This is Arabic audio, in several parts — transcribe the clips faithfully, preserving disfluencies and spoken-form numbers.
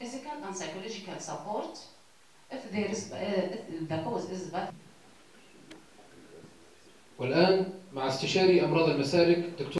physical and psychological support if there is uh, if the cause is bad. والآن مع استشاري أمراض المسالك دكتور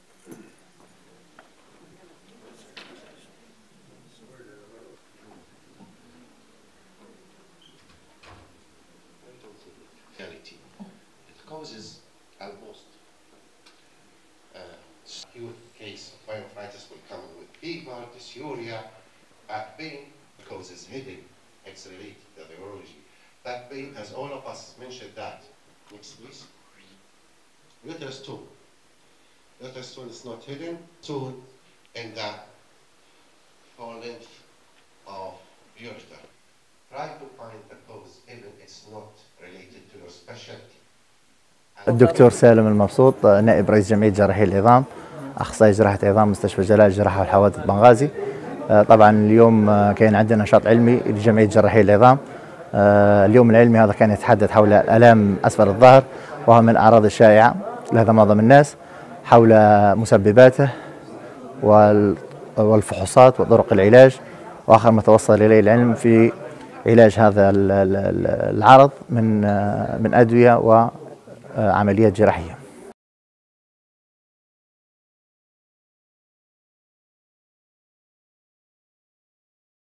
It causes almost uh, acute case of myofasciitis will come with fever, dysuria, back pain, causes headache. It's related to the neurology. Back pain, as all of us mentioned that. Next, please. Uterus tone. Uterus tone is not hidden. Tone in the whole length of ureter. Try to find the cause even it's not related to your specialty. الدكتور سالم المبسوط، نائب رئيس جمعية جراحي العظام، أخصائي جراحة عظام مستشفى جلال الجراحة والحوادث بنغازي. طبعا اليوم كان عندنا نشاط علمي لجمعية جراحي العظام. اليوم العلمي هذا كان يتحدث حول آلام أسفل الظهر، وهو من الأعراض الشائعة لهذا معظم الناس، حول مسبباته والفحوصات وطرق العلاج، وآخر ما توصل إليه العلم في علاج هذا العرض من من أدوية وعمليات جراحية.